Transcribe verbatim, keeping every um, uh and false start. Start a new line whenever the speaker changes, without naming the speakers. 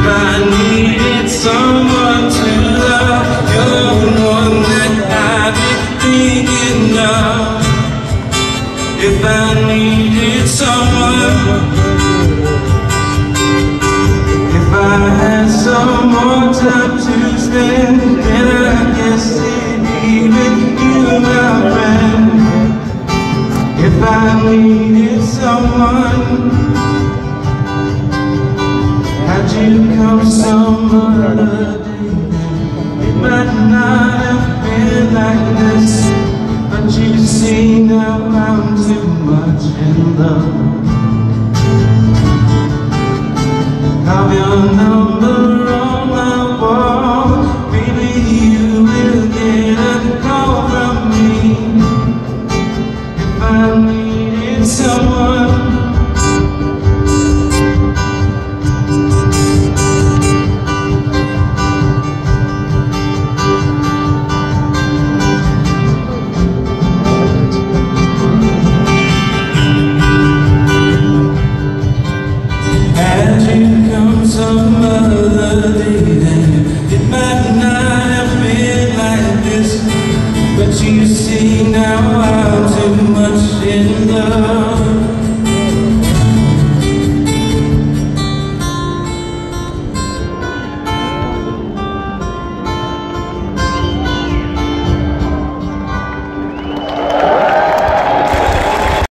I needed someone to love, you're the one that I've been thinking of. If I needed someone, if I had some more time to spend, then I guess it'd be with you, my friend. If I needed someone, had you come some other day, it might not have been like this. But you see now I'm too much in love. Have you known